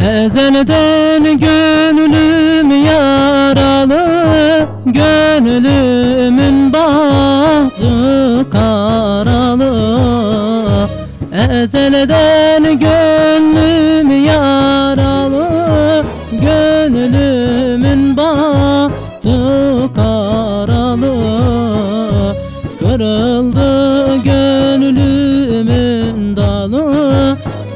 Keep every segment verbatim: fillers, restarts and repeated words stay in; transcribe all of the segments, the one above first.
Ezelden gönlüm yaralı, gönlümün bahtı karalı. Ezelden gönlüm yaralı, gönlümün bahtı karalı. Kırıldı gönlümün dalı,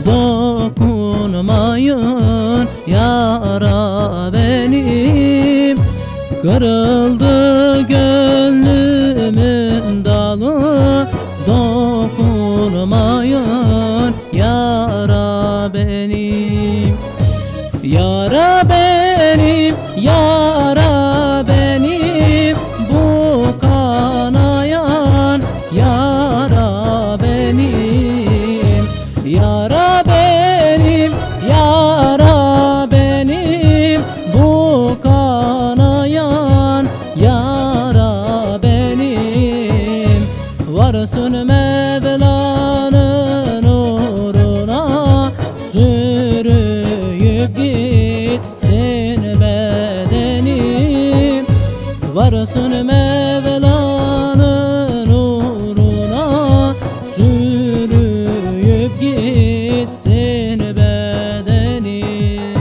dokunmayın yara benim. Kırıldı gönlümün dalı, dokunmayın yara benim. Yara benim, yara benim, bu kanayan yara benim. Yara benim, yara benim, bu kanayan yara benim. Varsın Mevla'nın uğruna, sürüyüp gitsin bedenim. Varsın Mevla'nın uğruna, sürüyüp gitsin bedenim.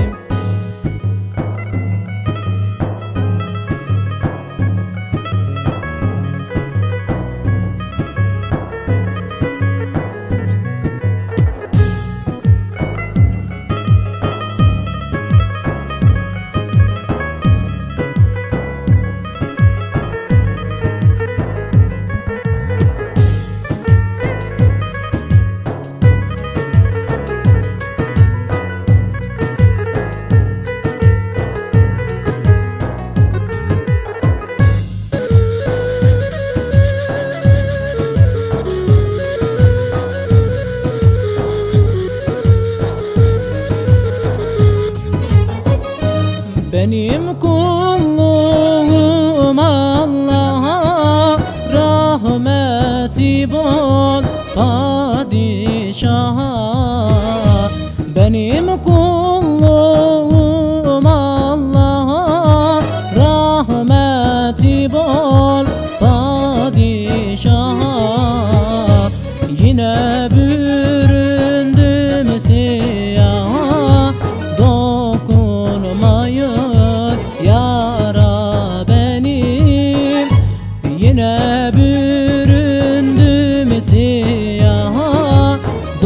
Benim kulluğum Allah'a, rahmeti bol padişaha. Benim kulluğum Allah'a, rahmeti bol padişaha. Yine büründüm siyaha, dokunmayın yara benim. Yine büründüm siyaha,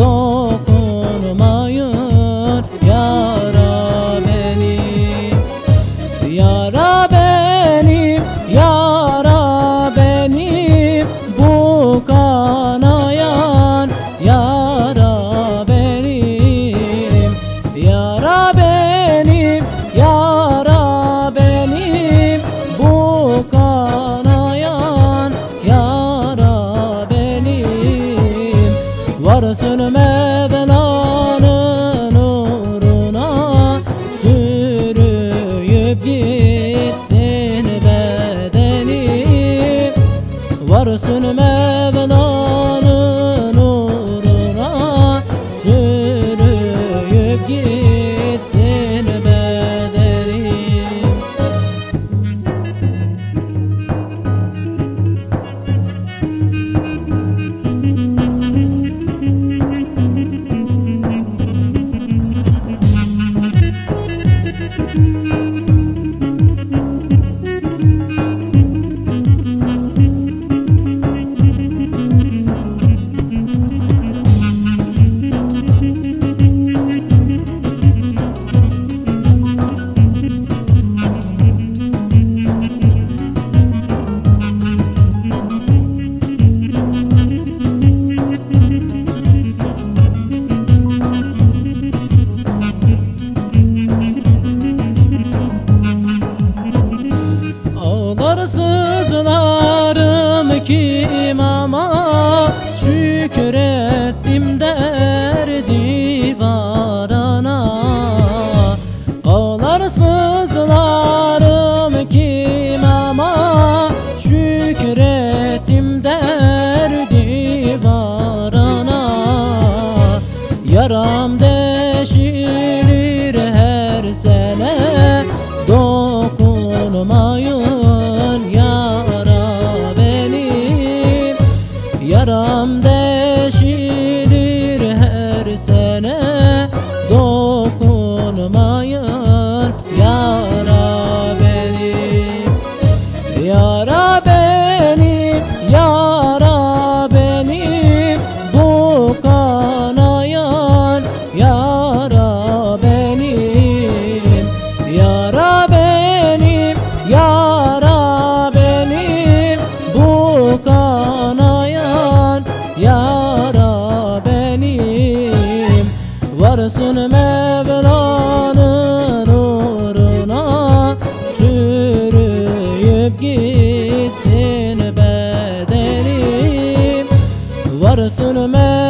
dokunmayın yara benim. Yara benim, yara benim, bu kanayan yara benim. Yara benim, yara benim, bu kanayan yara benim. Varsın Mevla'nın uğruna, sürüyüp gitsin bedenim. Varsın Mevla'nın uğruna, sürüyüp gitsin bedenim. Sızlarım kim ama, şükrettim derdi varana. Ağlar sızlarım kim ama, şükrettim derdi varana. Yaram deşilir Yaram deşilir her sene, dokunmayın yara benim. Yara benim, yara benim, bu kanayan yara benim. Yara benim, yara benim, bu kanayan yara benim. Varsın Mevla'nın uğruna, sürüyüp gitsin bedenim. Varsın Mevla'nın